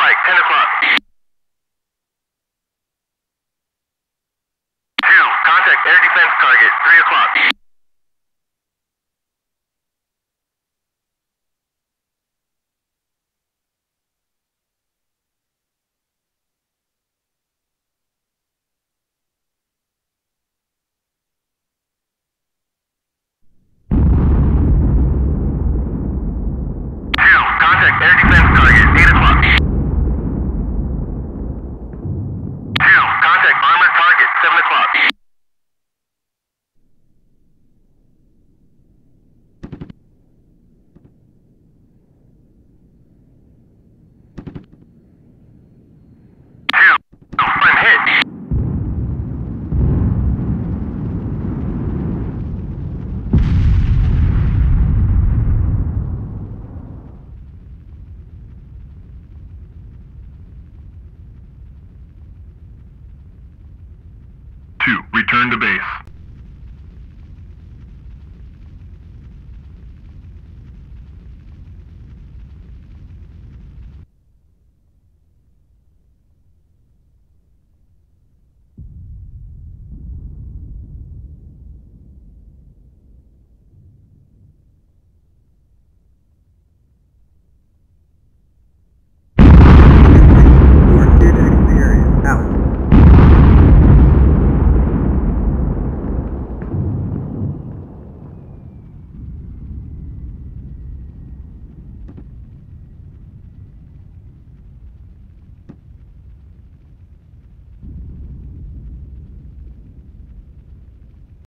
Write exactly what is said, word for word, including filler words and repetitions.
flight, ten o'clock. Two, contact air defense target, three o'clock. Two, contact air defense target, eight o'clock. Two, contact armored target, seven o'clock. Two, confirm hit. Two, return to base.